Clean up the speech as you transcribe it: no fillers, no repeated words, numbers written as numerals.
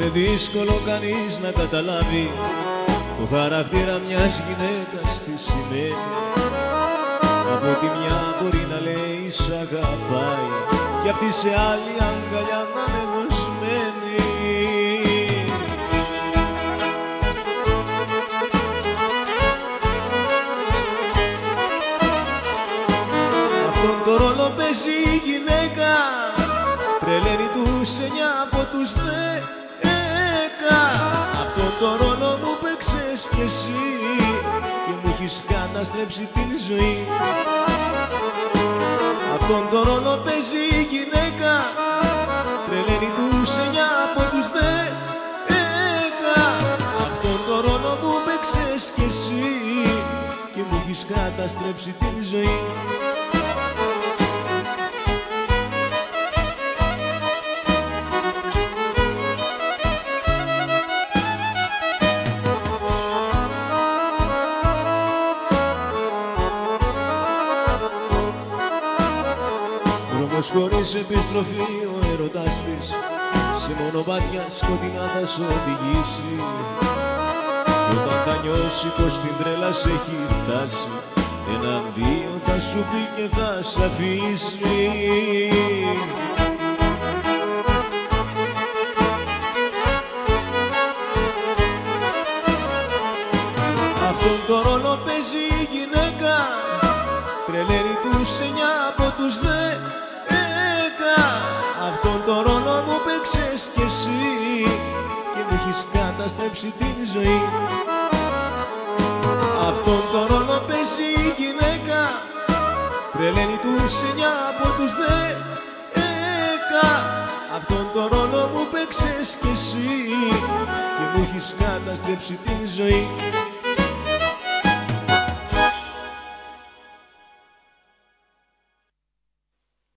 Είναι δύσκολο κανείς να καταλάβει το χαρακτήρα μιας γυναίκας τι σημαίνει. Από τη μια μπορεί να λέει σ' αγαπάει κι απ' τη σε άλλη αγκαλιά να είναι ενωσμένη. Αυτόν το ρόλο παίζει η γυναίκα, τρελαίνει τους 9 από τους 10. Αυτόν το ρόλο μου παίξες κι εσύ και μου έχεις καταστρέψει τη ζωή. Αυτόν το ρόλο παίζει η γυναίκα, τρελαίνει τους 9 από τους 10. Αυτόν το ρόλο μου παίξες κι εσύ και μου έχεις καταστρέψει τη ζωή. Δρόμος χωρίς επιστροφή ο έρωτάς της σε μονοπάτια σκοτεινά θα σ' οδηγήσει. Όταν θα νιώσει πως την τρέλα σε έχει φτάσει, έναν-δύο θα σου πει και θα σ' αφήσει. Αυτόν το ρόλο παίζει η γυναίκα, τρελαίνει τους 9 από τους 10. Αυτόν το ρόλο μου παίξες κι εσύ και μου έχεις καταστρέψει την ζωή. Αυτόν το ρόλο παίζει η γυναίκα, τρελαίνει τους 9 από τους 10. Αυτόν το ρόλο μου παίξες κι εσύ και μου έχεις καταστρέψει την ζωή.